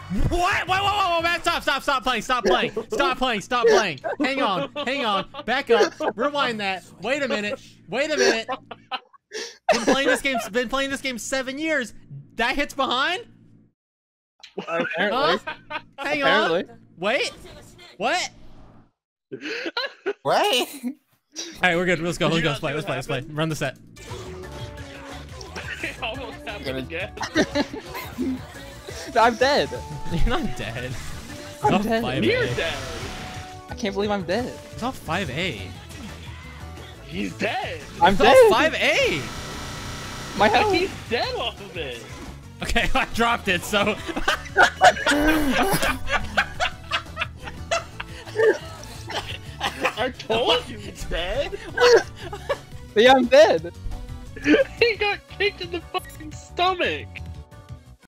What? Whoa, man, stop playing. Hang on. Back up. Rewind that. Wait a minute. Been playing this game 7 years. That hits behind? Apparently. Huh? Hang on. Wait. What? What? Alright, we're good. Let's go. Let's play. Run the set. It almost happened again. I'm dead. You're not dead. I'm dead. 5A. You're dead. I can't believe I'm dead. It's off 5A. He's dead. I'm It's dead. off 5A. My health. He's dead off of it. Okay, I dropped it, so... I told you he's dead. Yeah, I'm dead. He got kicked in the fucking stomach.